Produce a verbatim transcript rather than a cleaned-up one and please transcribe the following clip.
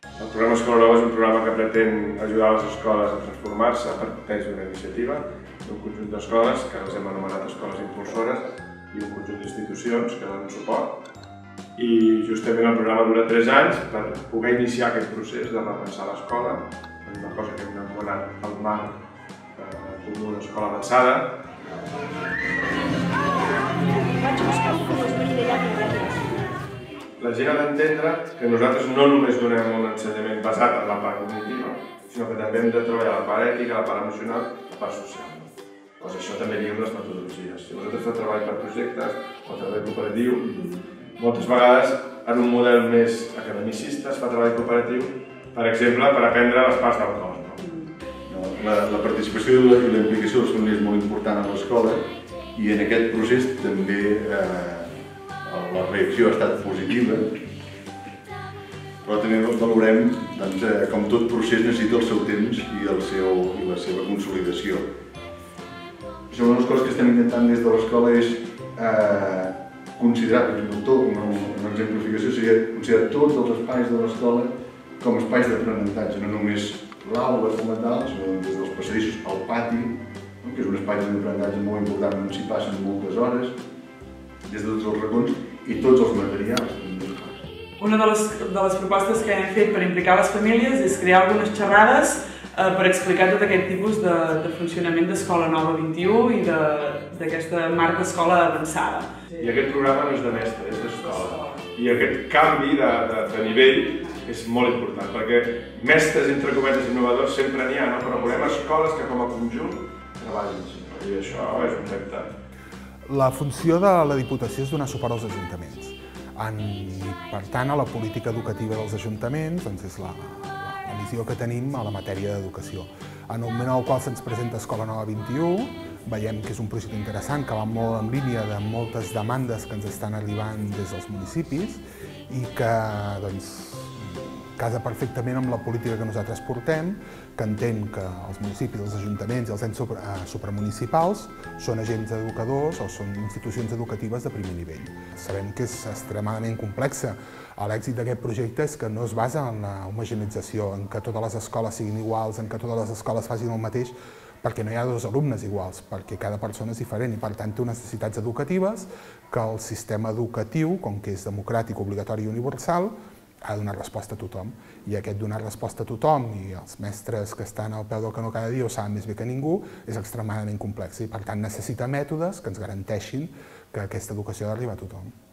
El programa Escola Nova és un programa que pretén ajudar les escoles a transformar-se. Parteix d'una iniciativa d'un conjunt d'escoles, que els hem anomenat escoles impulsores, i un conjunt d'institucions que donen suport. I justament el programa dura tres anys per poder iniciar aquest procés de repensar l'escola, una cosa que hem anomenat el marc comú d'escola avançada. La gent ha d'entendre que nosaltres no només donem un ensenyament basat en la part cognitiva, sinó que també hem de treballar la part ètica, la part emocional i la part social. Doncs això també diguem les metodologies. Si vosaltres feu treball per projectes o treball cooperatiu, moltes vegades en un model més academicista es fa treball cooperatiu, per exemple, per aprendre les parts del cos. La, la participació i la implicació dels famílies és molt important a l'escola i en aquest procés també eh, la reacció ha estat positiva, però també valorem doncs, eh, com tot procés necessita el seu temps i, el seu, i la seva consolidació. Això, una de les coses que estem intentant des de l'escola és eh, considerar, per exemple, tot, una, una exemplificació seria considerar tots els espais de l'escola com espais d'aprenentatge, no només l'aula com a tal, sinó des dels passadissos al pati, no? Que és un espai d'aprenentatge molt important on s'hi passen moltes hores, des de tots els racons i tots els materials. Una de les, de les propostes que hem fet per implicar les famílies és crear algunes xerrades eh, per explicar tot aquest tipus de, de funcionament d'Escola Nova vint i u i d'aquesta marc d'escola avançada. I aquest programa no és de mestre, és d'escola. I aquest canvi de, de, de nivell és molt important, perquè mestres, entre cometes, innovadors sempre n'hi ha, no? Però volem escoles que com a conjunt treballin, i això és un repte. La funció de la Diputació és donar suport als ajuntaments. En, I, per tant, a la política educativa dels ajuntaments doncs és la, la, la missió que tenim a la matèria d'educació. En el moment en el qual se'ns presenta Escola Nova vint i u, veiem que és un projecte interessant, que va molt en línia de moltes demandes que ens estan arribant des dels municipis i que doncs, casa perfectament amb la política que nosaltres portem, que entén que els municipis, els ajuntaments i els ens supramunicipals són agents educadors o són institucions educatives de primer nivell. Sabem que és extremadament complexa. L'èxit d'aquest projecte és que no es basa en la homogeneïtzació, en que totes les escoles siguin iguals, en que totes les escoles facin el mateix, perquè no hi ha dos alumnes iguals, perquè cada persona és diferent i per tant té unes necessitats educatives que el sistema educatiu, com que és democràtic, obligatori i universal, ha de donar resposta a tothom. I aquest donar resposta a tothom, i els mestres que estan al peu del canó cada dia ho saben més bé que ningú, és extremadament complex i per tant necessita mètodes que ens garanteixin que aquesta educació ha d'arribar a tothom.